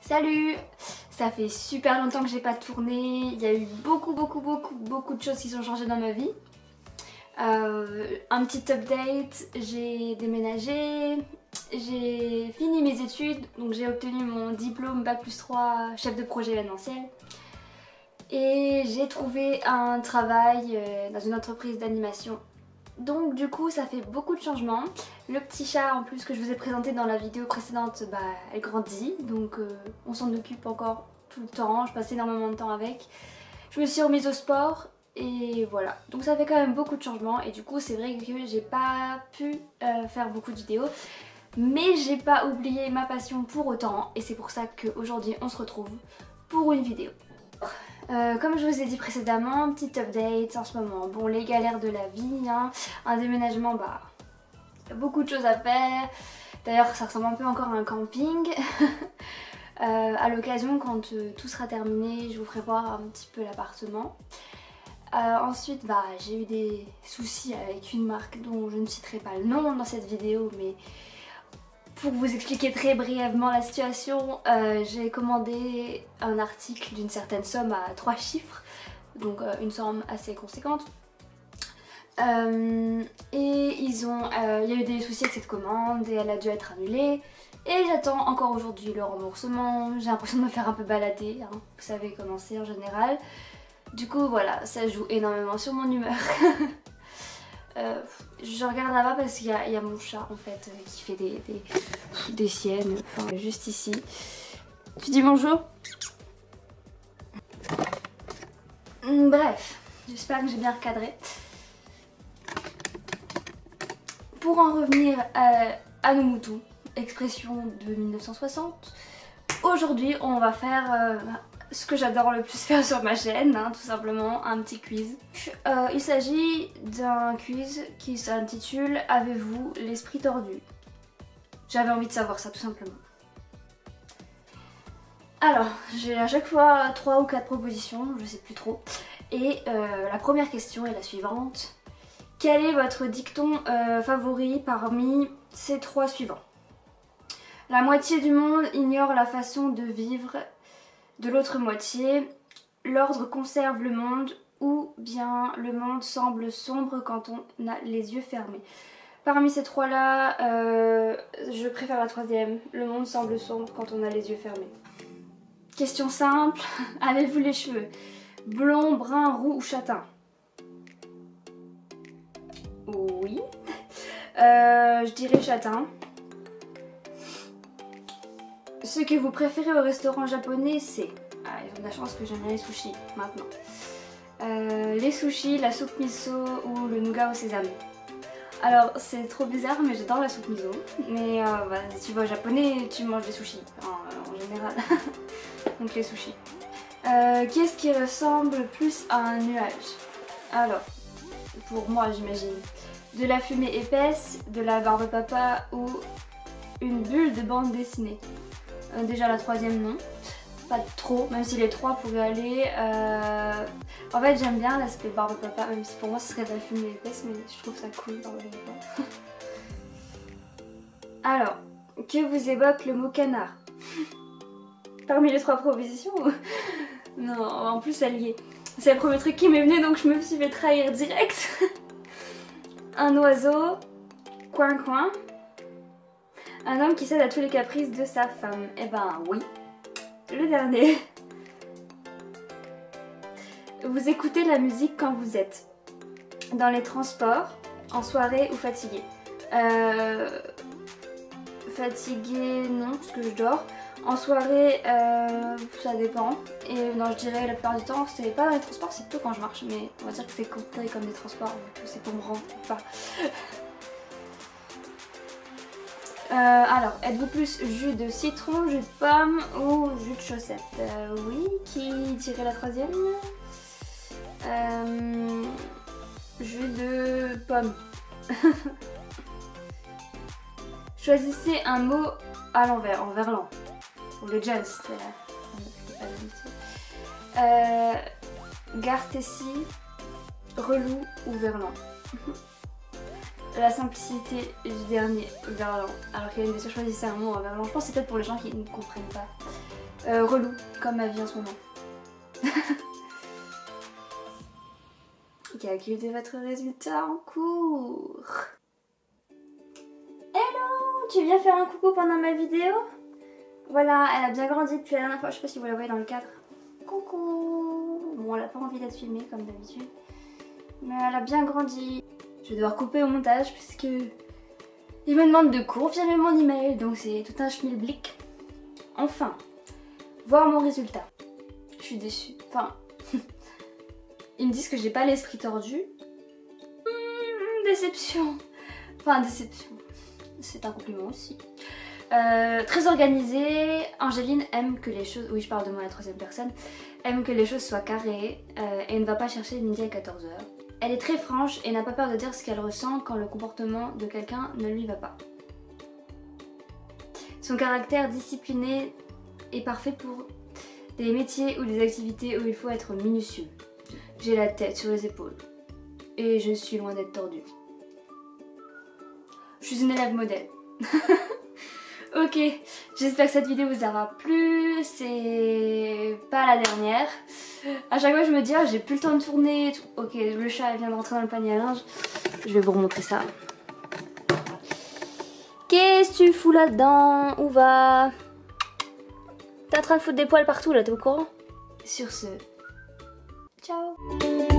Salut! Ça fait super longtemps que j'ai pas tourné, il y a eu beaucoup de choses qui sont changées dans ma vie. Un petit update, j'ai déménagé, j'ai fini mes études, donc j'ai obtenu mon diplôme Bac+3 chef de projet événementiel. Et j'ai trouvé un travail dans une entreprise d'animation. Donc du coup ça fait beaucoup de changements. Le petit chat en plus que je vous ai présenté dans la vidéo précédente, elle grandit, donc on s'en occupe encore tout le temps, je passe énormément de temps avec. Je me suis remise au sport et voilà. Donc ça fait quand même beaucoup de changements et du coup c'est vrai que j'ai pas pu faire beaucoup de vidéos. Mais j'ai pas oublié ma passion pour autant et c'est pour ça qu'aujourd'hui on se retrouve pour une vidéo. Comme je vous ai dit précédemment, petit update en ce moment. Bon, les galères de la vie, hein. Un déménagement, il y a beaucoup de choses à faire. D'ailleurs, ça ressemble un peu encore à un camping. À l'occasion, quand tout sera terminé, je vous ferai voir un petit peu l'appartement. Ensuite, j'ai eu des soucis avec une marque dont je ne citerai pas le nom dans cette vidéo, mais pour vous expliquer très brièvement la situation, j'ai commandé un article d'une certaine somme à 3 chiffres, donc une somme assez conséquente. Et il y a eu des soucis avec cette commande et elle a dû être annulée. Et j'attends encore aujourd'hui le remboursement, j'ai l'impression de me faire un peu balader, hein. Vous savez comment c'est en général. Du coup voilà, ça joue énormément sur mon humeur. Je regarde là-bas parce qu'il y a mon chat en fait qui fait des siennes, enfin juste ici. Tu dis bonjour? Bref, j'espère que j'ai bien recadré. Pour en revenir à nos moutons, expression de 1960, aujourd'hui on va faire ce que j'adore le plus faire sur ma chaîne, hein, tout simplement un petit quiz. Il s'agit d'un quiz qui s'intitule « Avez-vous l'esprit tordu ?» J'avais envie de savoir ça tout simplement. Alors, j'ai à chaque fois 3 ou 4 propositions, je sais plus trop. Et la première question est la suivante. Quel est votre dicton favori parmi ces 3 suivants? La moitié du monde ignore la façon de vivre de l'autre moitié, l'ordre conserve le monde, ou bien le monde semble sombre quand on a les yeux fermés. Parmi ces 3 là, je préfère la troisième, le monde semble sombre quand on a les yeux fermés. Question simple, avez-vous les cheveux blond, brun, roux ou châtain? Oui. Je dirais châtain. Ce que vous préférez au restaurant japonais, c'est... Ah, ils ont de la chance que j'aime bien les sushis, maintenant. Les sushis, la soupe miso ou le nougat au sésame. Alors, c'est trop bizarre, mais j'adore la soupe miso. Mais si tu vas au japonais, tu manges des sushis, en général. Donc les sushis. Qu'est-ce qui ressemble plus à un nuage? Alors, pour moi, j'imagine. De la fumée épaisse, de la barbe papa ou une bulle de bande dessinée. Déjà la troisième non, pas trop, même si les 3 pourraient aller. En fait j'aime bien l'aspect barbe papa, même si pour moi ce serait de la fumée épaisse, mais je trouve ça cool barbe papa. Alors, que vous évoque le mot canard? Parmi les 3 propositions? Non, en plus elle y est. C'est le premier truc qui m'est venu donc je me suis fait trahir direct. Un oiseau, coin coin. Un homme qui cède à tous les caprices de sa femme. Eh ben oui, le dernier. Vous écoutez la musique quand vous êtes dans les transports, en soirée ou fatigué. Fatigué, non, parce que je dors. En soirée, ça dépend. Et non, je dirais la plupart du temps, c'est pas dans les transports, c'est plutôt quand je marche. Mais on va dire que c'est compté comme des transports, c'est pour me rendre ou pas. Alors, êtes-vous plus jus de citron, jus de pomme ou jus de chaussette? Oui, qui dirait la troisième? Jus de pomme. Choisissez un mot à l'envers, en verlan. Pour les jazz, c'est là. Gartessi, relou ou verlan? La simplicité du dernier, verlan. Alors qu'il y a une question, choisissez un mot en verlan. Je pense que c'est peut-être pour les gens qui ne comprennent pas. relou, comme ma vie en ce moment. Calculez votre résultat en cours. Hello, tu viens faire un coucou pendant ma vidéo? Voilà, elle a bien grandi depuis la dernière fois, je sais pas si vous la voyez dans le cadre. Coucou. Bon, elle a pas envie d'être filmée comme d'habitude, mais elle a bien grandi. Je vais devoir couper au montage puisque il me demande de confirmer mon email, donc c'est tout un schmilblick. Enfin, voir mon résultat. Je suis déçue. Enfin, ils me disent que j'ai pas l'esprit tordu. Déception. Enfin, déception. C'est un compliment aussi. Très organisée. Angéline aime que les choses... Oui, je parle de moi à la troisième personne. Aime que les choses soient carrées et ne va pas chercher midi à 14h. Elle est très franche et n'a pas peur de dire ce qu'elle ressent quand le comportement de quelqu'un ne lui va pas. Son caractère discipliné est parfait pour des métiers ou des activités où il faut être minutieux. J'ai la tête sur les épaules et je suis loin d'être tordue. Je suis une élève modèle. Ok, j'espère que cette vidéo vous aura plu. C'est pas la dernière. À chaque fois je me dis, ah, j'ai plus le temps de tourner. Ok, le chat vient de rentrer dans le panier à linge. Je vais vous remontrer ça. Qu'est-ce que tu fous là-dedans? Où va? T'es en train de foutre des poils partout là, t'es au courant? Sur ce, ciao.